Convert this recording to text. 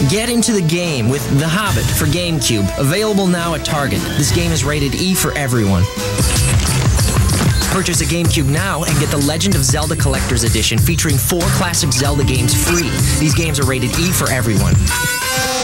Get into the game with The Hobbit for GameCube, available now at Target. This game is rated E for everyone. Purchase a GameCube now and get the Legend of Zelda Collector's Edition featuring 4 classic Zelda games free. These games are rated E for everyone.